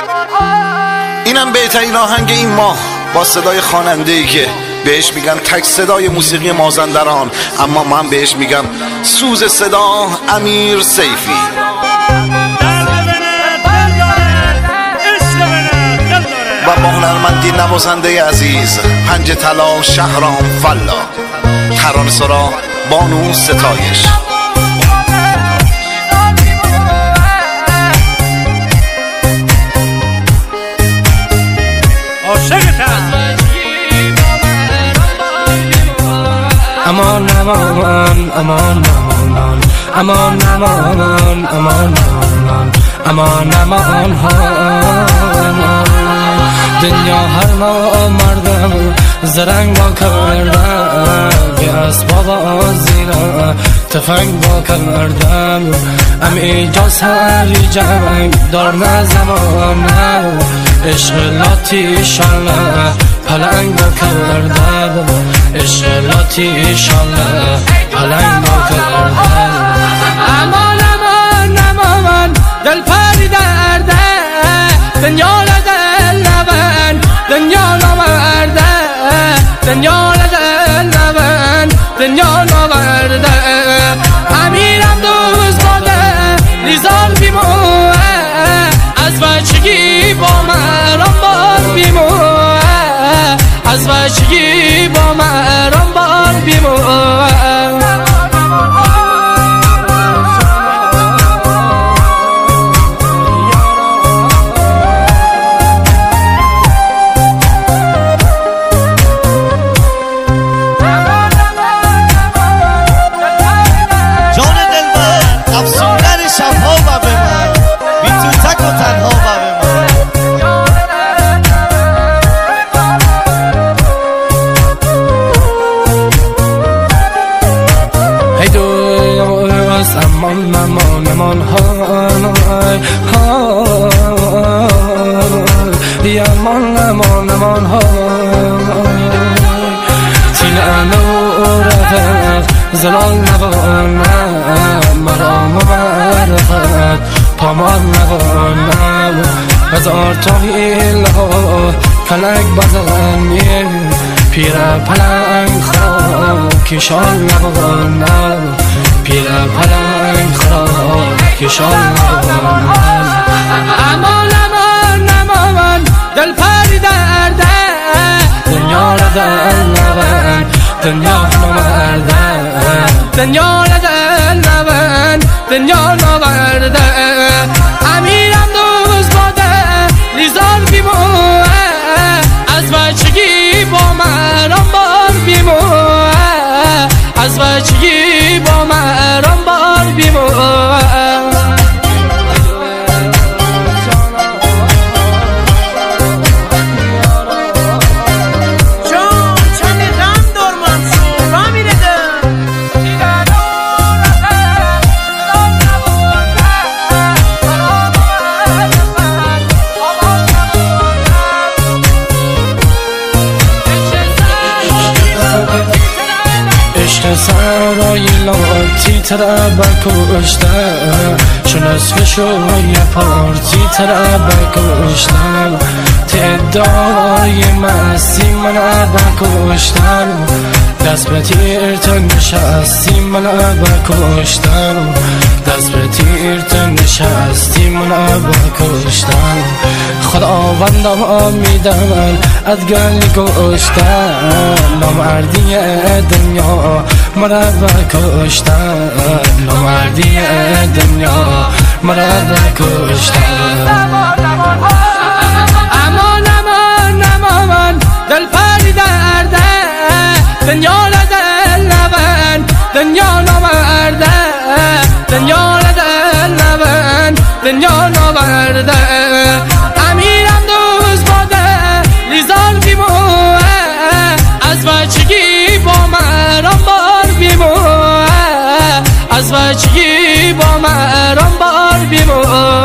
اینم بهترین آهنگ این ماه با صدای خواننده‌ای که بهش میگن تک صدای موسیقی مازندران، اما من بهش میگم سوز صدا امیر سیفی. و با هنرمندی نوازنده عزیز پنج طلا شهرام فلا، ترانه سرا بانو ستایش. امان امان امان امان امان امان امان امان امان دنیا هر مردم زرنگ با کردم، بی اسباب زیرا تفنگ با کردم، امی جا سری جنگ دار نزمانم، عشق لاتی شالله پلنگ با کردم، عشق لاتی شالله پلنگ با کردم. امان امان امان دل پری درده دنیا دل نبن، دنیا نورده دنیا دل نبن، دنیا نورده. امیرم دوست باده لیزال بیموه، از بچگی با مرام بار بیموه، از بچگی با مرام بار بیموه. امان امان امان های های امان امان امان های تینانو رفت زلال نبانم، مرام و مرفت پامال نبانم، هزار تا هیله کلک بزنیم، پیر پلنگ خراب کشال نبانم، پیر پلنگ خراب کشال نبانم. امان امان امان دل پری درده دنیا را دل نبن، دنیا نورده دنیا را دل نبن، دنیا نورده. امیرم دوست باده لیزار بیموه، از بچگی با مرام بار بیموه، از بچگی با مرام بار بیموه. سرای لاتی تره بکشتم، چون از فشوی پارتی تره بکشتم، تعدای مستی من بکشتم، دست به تیر تو نشستی من بکشتم، دست به تیر تو نشستی من بکشتم. خداوندم آمیدم از گل کشتم، نامردی دنیا مرا بکشتم، نامردی دنیا مرا بکشتم. امان امان امان دل پری درده دنیا دل نبن، دنیا نورده دنیا دل نبن، دنیا نورده. امیرم دوست باده لیزال بیموه، از بچگی با مرام بار بیموه، از بچگی با مرام بار بیموه.